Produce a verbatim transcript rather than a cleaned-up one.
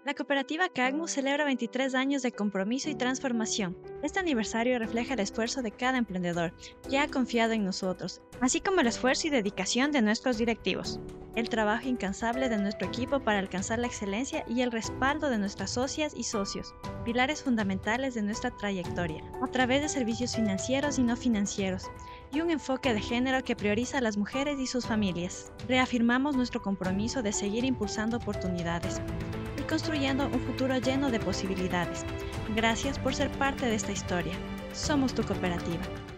La cooperativa CAGMU celebra veintitrés años de compromiso y transformación. Este aniversario refleja el esfuerzo de cada emprendedor que ha confiado en nosotros, así como el esfuerzo y dedicación de nuestros directivos. El trabajo incansable de nuestro equipo para alcanzar la excelencia y el respaldo de nuestras socias y socios, pilares fundamentales de nuestra trayectoria, a través de servicios financieros y no financieros, y un enfoque de género que prioriza a las mujeres y sus familias. Reafirmamos nuestro compromiso de seguir impulsando oportunidades y construyendo un futuro lleno de posibilidades. Gracias por ser parte de esta historia. Somos tu cooperativa.